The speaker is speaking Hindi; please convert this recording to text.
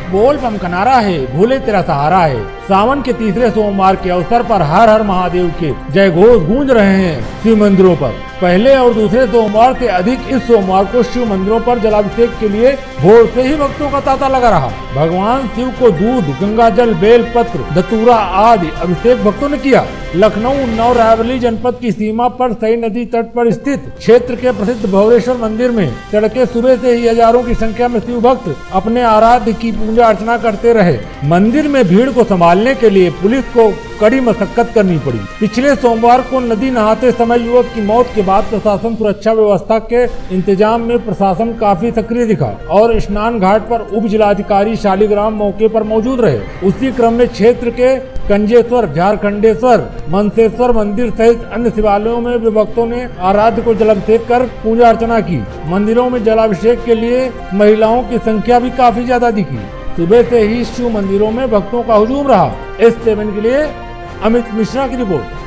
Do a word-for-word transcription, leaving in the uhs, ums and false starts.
बोल बम का नारा है, भोले तेरा सहारा है। सावन के तीसरे सोमवार के अवसर पर हर हर महादेव के जय घोष गूंज रहे हैं शिव मंदिरों पर। पहले और दूसरे सोमवार से अधिक इस सोमवार को शिव मंदिरों पर जलाभिषेक के लिए भोर से ही भक्तों का तांता लगा रहा। भगवान शिव को दूध, गंगा जल, बेल पत्र, धतूरा आदि अभिषेक भक्तों ने किया। लखनऊ, उन्नाव, रायबरेली जनपद की सीमा पर सई नदी तट पर स्थित क्षेत्र के प्रसिद्ध भवरेश्वर मंदिर में तड़के सुबह से ही हजारों की संख्या में शिव भक्त अपने आराध्य की पूजा अर्चना करते रहे। मंदिर में भीड़ को संभालने के लिए पुलिस को कड़ी मशक्कत करनी पड़ी। पिछले सोमवार को नदी नहाते समय युवक की मौत के बाद प्रशासन सुरक्षा व्यवस्था के इंतजाम में प्रशासन काफी सक्रिय दिखा और स्नान घाट पर उप जिलाधिकारी शालिग्राम मौके पर मौजूद रहे। उसी क्रम में क्षेत्र के कंजेश्वर, झारखंडेश्वर, मनसेश्वर मंदिर सहित अन्य शिवालयों में भी भक्तों ने आराध्य को जलाभिषेक कर पूजा अर्चना की। मंदिरों में जलाभिषेक के लिए महिलाओं की संख्या भी काफी ज्यादा दिखी। सुबह से ही शिव मंदिरों में भक्तों का हुजूम रहा। एस सेवन के लिए अमित मिश्रा की रिपोर्ट।